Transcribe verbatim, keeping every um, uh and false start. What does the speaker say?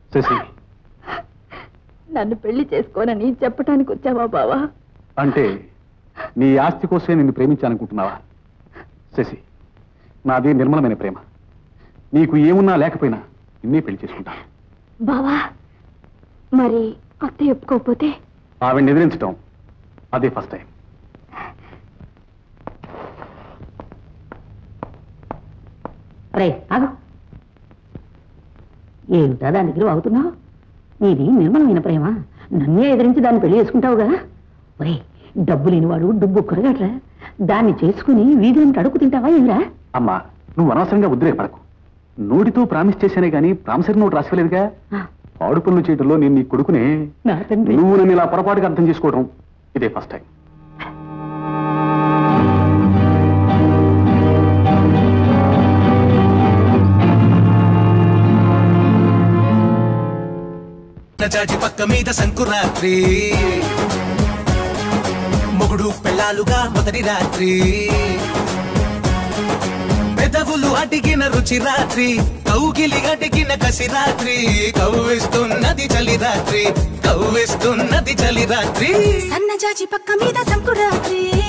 శశి, నన్ను పెళ్లి చేసుకోనని చెప్పటానికి వచ్చావా బావా? అంటే నీ ఆస్తి కోసమే నిన్ను ప్రేమించాలనుకుంటున్నావా? శశి, నాది నిర్మలమైన ప్రేమ. నీకు ఏమున్నా లేకపోయినా నిన్నే పెళ్లి చేసుకుంటాను. బావా, మరి అత్త ఒప్పుకోకపోతే? ఆవిడ్ని ఎదిరించటం అదే ఫస్ట్ టైం. రే ఆగు. ఏమిటా దాని దగ్గర అవుతున్నావు? నీది నిర్మలమైన ప్రేమ, నన్నే ఎదిరించి దాన్ని పెళ్లి చేసుకుంటావుగా? ఒరే, డబ్బు లేనివాడు డుబ్బు కొరగట్రా, దాన్ని చేసుకుని వీధిని అడుగు తింటావా ఏంరా? అమ్మా, నువ్వు అనవసరంగా ఉద్రేకపడకు. నోటితో ప్రామిస్ చేశానే గానీ ప్రామిసరీ నోటు రాసిపోలేదుగా. ఆడు పనులు చేయడంలో నేను నీ కొడుకునే. నువ్వు నన్ను ఇలా పొరపాటుగా అర్థం చేసుకోవడం ఇదే ఫస్ట్ టైం. చాటి పక్క మీద సంకురాత్రి, మొగుడు పెళ్ళాలుగా మొదటి రాత్రి, పెదవులు అడిగిన రుచి రాత్రి, కౌగిలి అడిగిన కసి రాత్రి, కవ్విస్తున్నది చలి రాత్రి, కవ్విస్తున్నది చలి రాత్రి, సన్నజాజి పక్క మీద సంకురాత్రి.